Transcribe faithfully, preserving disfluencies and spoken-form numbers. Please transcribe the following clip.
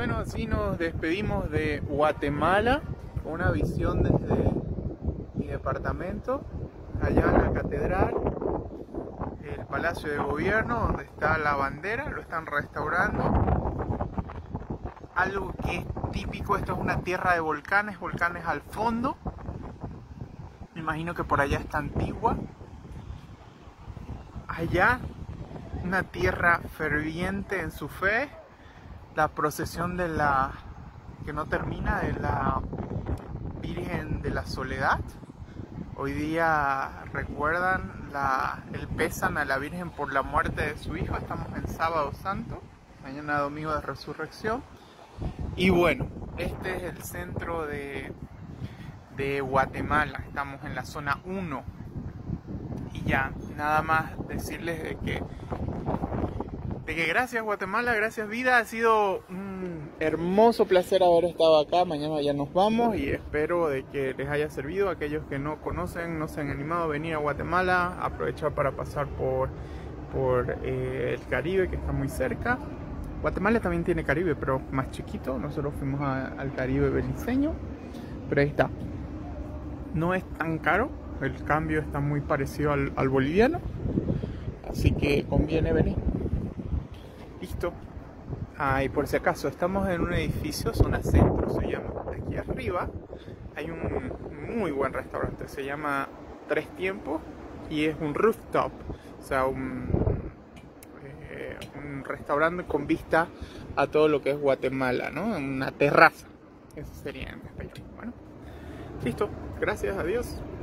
bueno, así nos despedimos de Guatemala, con una visión desde mi departamento, allá en la catedral, el Palacio de Gobierno, donde está la bandera, lo están restaurando. Algo que es típico, esto es una tierra de volcanes, volcanes al fondo. Me imagino que por allá está Antigua. Allá, una tierra ferviente en su fe. La procesión de la que no termina, de la Virgen de la Soledad. Hoy día recuerdan la, el pésame a la Virgen por la muerte de su hijo. Estamos en Sábado Santo, mañana domingo de Resurrección. Y bueno, este es el centro de, de Guatemala. Estamos en la zona uno. Y ya, nada más decirles de que De que gracias Guatemala, gracias vida, ha sido un hermoso placer haber estado acá. Mañana ya nos vamos y espero de que les haya servido. Aquellos que no conocen, no se han animado a venir a Guatemala, aprovechar para pasar por, por eh, el Caribe, que está muy cerca. Guatemala también tiene Caribe, pero más chiquito. Nosotros fuimos a, al Caribe beliceño, pero ahí está. No es tan caro, el cambio está muy parecido al, al boliviano, así que conviene venir. Listo. Ah, y por si acaso, estamos en un edificio, zona centro se llama. Aquí arriba hay un muy buen restaurante, se llama Tres Tiempos y es un rooftop, o sea, un, eh, un restaurante con vista a todo lo que es Guatemala, ¿no? Una terraza, eso sería en español. Bueno, listo. Gracias, adiós.